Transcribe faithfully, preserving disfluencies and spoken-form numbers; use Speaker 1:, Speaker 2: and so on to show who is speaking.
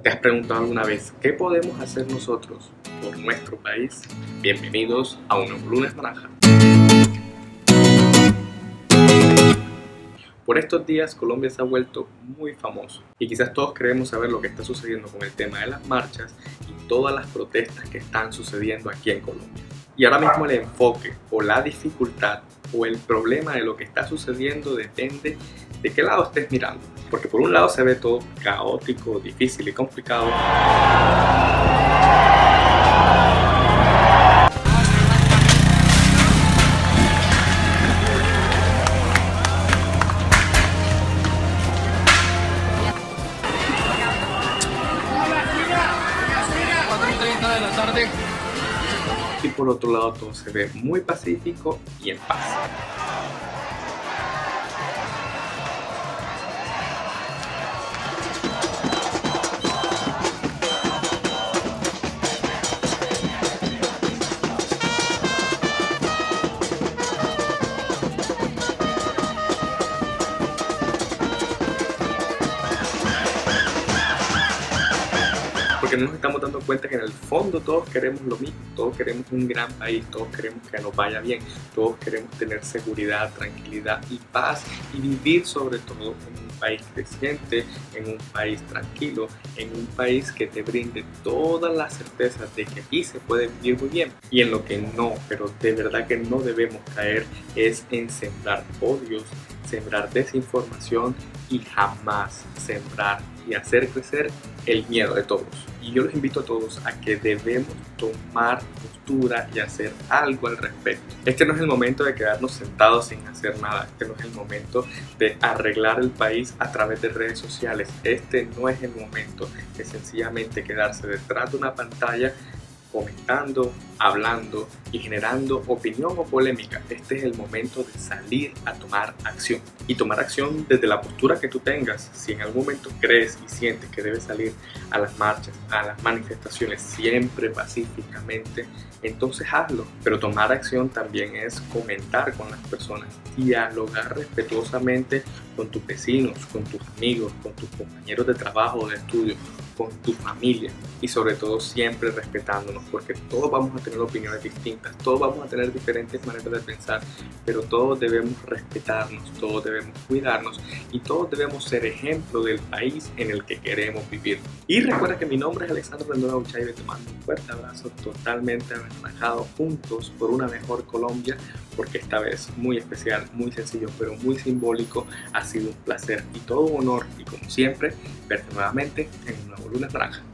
Speaker 1: ¿Te has preguntado alguna vez qué podemos hacer nosotros por nuestro país? Bienvenidos a un nuevo lunes naranja. Por estos días Colombia se ha vuelto muy famoso y quizás todos queremos saber lo que está sucediendo con el tema de las marchas y todas las protestas que están sucediendo aquí en Colombia. Y ahora mismo el enfoque o la dificultad o el problema de lo que está sucediendo depende de qué lado estés mirando. Porque por un lado se ve todo caótico, difícil y complicado.
Speaker 2: cuatro y treinta de la tarde.
Speaker 1: Y por otro lado todo se ve muy pacífico y en paz. Porque no nos estamos dando cuenta que en el fondo todos queremos lo mismo, todos queremos un gran país, todos queremos que nos vaya bien, todos queremos tener seguridad, tranquilidad y paz y vivir sobre todo en un país creciente, en un país tranquilo, en un país que te brinde todas las certezas de que aquí se puede vivir muy bien. Y en lo que no, pero de verdad que no debemos caer es en sembrar odios, sembrar desinformación y jamás sembrar y hacer crecer el miedo de todos. Y yo los invito a todos a que debemos tomar postura y hacer algo al respecto. Este no es el momento de quedarnos sentados sin hacer nada. Este no es el momento de arreglar el país a través de redes sociales. Este no es el momento de sencillamente quedarse detrás de una pantalla comentando, hablando y generando opinión o polémica. Este es el momento de salir a tomar acción. Y tomar acción desde la postura que tú tengas. Si en algún momento crees y sientes que debes salir a las marchas, a las manifestaciones siempre pacíficamente, entonces hazlo. Pero tomar acción también es comentar con las personas, dialogar respetuosamente con tus vecinos, con tus amigos, con tus compañeros de trabajo o de estudio, con tu familia y sobre todo siempre respetándonos, porque todos vamos a tener opiniones distintas, todos vamos a tener diferentes maneras de pensar, pero todos debemos respetarnos, todos debemos cuidarnos y todos debemos ser ejemplo del país en el que queremos vivir. Y recuerda que mi nombre es Alexandro Rendón Uchaibe, te mando un fuerte abrazo totalmente relajado, juntos por una mejor Colombia, porque esta vez muy especial, muy sencillo, pero muy simbólico. Ha sido un placer y todo un honor y como siempre verte nuevamente en un nuevo lunes naranja.